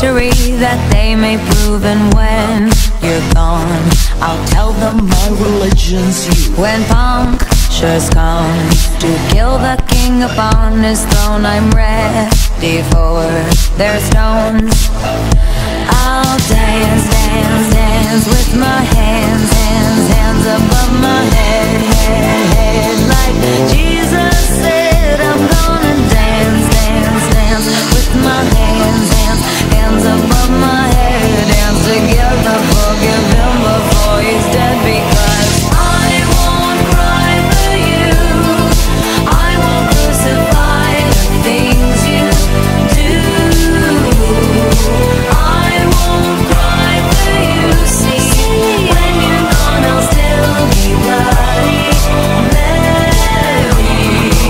history that they may prove. And when you're gone, I'll tell them my religion's you. When punctures come to kill the king upon his throne, I'm ready for their stones. I'll dance, dance, dance with my hands, hands, hands above my head, head, head. Like Jesus said, I'm gonna dance, dance, dance with my hands, hands, hands above my head. Dance together, forgive him before he's dead, because I won't cry for you, I won't crucify the things you do. I won't cry for you, see, when you're gone I'll still be bloody Mary.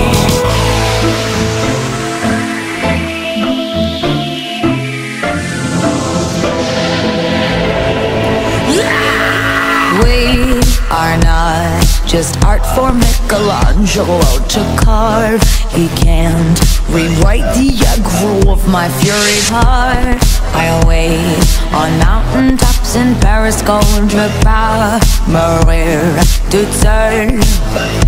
We are not just art for Michelangelo to carve. He can't rewrite the aggro of my fury heart. I wait on mountaintops in Paris, Gondra, Maria to turn.